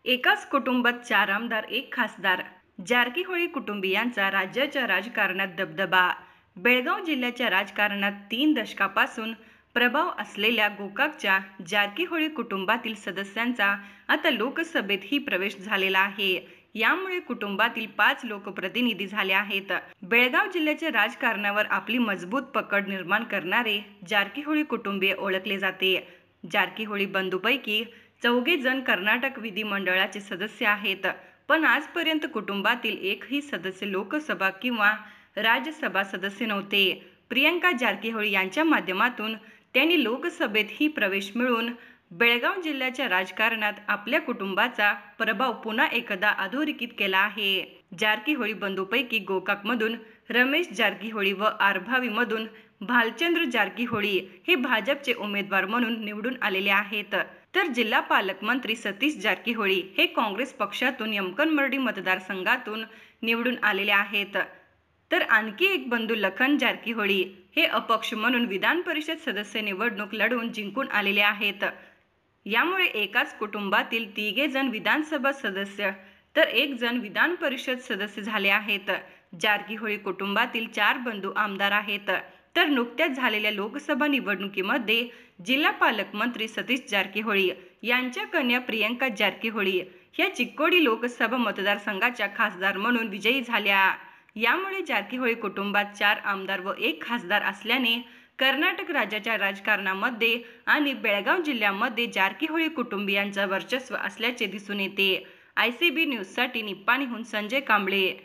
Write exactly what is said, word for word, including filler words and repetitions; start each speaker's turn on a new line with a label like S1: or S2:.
S1: एकाच कुटुंबात चार आमदार, एक खासदार. जारकीहोळी कुटुंबीयांचा राज्याच्या राजकारणात दबदबा. बेळगाव जिल्ह्याच्या राजकारणात तीन दशकापासून प्रभाव असलेल्या गोकाकच्या जारकीहोळी कुटुंबातील सदस्यांचा आता लोकसभेतही प्रवेश झालेला आहे. यामुळे कुटुंबातील पाच लोकप्रतिनिधी झाले आहेत. बेळगाव जिल्ह्याच्या राजकारणावर आपली मजबूत पकड निर्माण करणारे जारकीहोळी कुटुंबीय ओळखले जाते. जारकीहोळी बंधूंपैकी चौघे जण कर्नाटक विधिमंडळाचे सदस्य आहेत, पण आजपर्यंत कुटुंबातील एकही सदस्य लोकसभा किंवा राज्यसभा सदस्य नव्हते. प्रियंका जारकीहोळी यांच्या माध्यमातून त्यांनी लोकसभेतही प्रवेश मिळवून बेळगाव जिल्ह्याच्या राजकारणात आपल्या कुटुंबाचा प्रभाव पुन्हा एकदा अधोरेखित केला आहे. जारकीहोळी बंधूंपैकी गोकाकमधून रमेश जारकीहोळी व आरभावीमधून भालचंद्र जारकीहोळी हे भाजपचे उमेदवार म्हणून निवडून आलेले आहेत, तर जिल्हा पालकमंत्री सतीश जारकीहोळी हे काँग्रेस पक्षातून यमकनमर्डी मतदारसंघातून निवडून आलेले आहेत. तर आणखी एक बंधू लखन जारकीहोळी हे अपक्ष म्हणून विधान परिषद सदस्य निवडणूक लढवून जिंकून आलेले आहेत. यामुळे एकाच कुटुंबातील तिघे जण विधानसभा सदस्य तर एक जण विधान परिषद सदस्य झाले आहेत. जारकीहोळी कुटुंबातील चार बंधू आमदार आहेत, तर नुकत्याच झालेल्या लोकसभा निवडणुकीमध्ये जिल्हा पालकमंत्री सतीश जारकीहोळी यांच्या कन्या प्रियंका जारकीहोळी ह्या चिक्कोडी लोकसभा मतदारसंघाच्या खासदार म्हणून विजयी झाल्या. यामुळे जारकीहोळी कुटुंबात चार आमदार व एक खासदार असल्याने कर्नाटक राज्याच्या राजकारणामध्ये आणि बेळगाव जिल्ह्यामध्ये जारकीहोळी कुटुंबियांचा वर्चस्व असल्याचे दिसून येते. आय सी बी न्यूजसाठी निप्पाणीहून संजय कांबळे.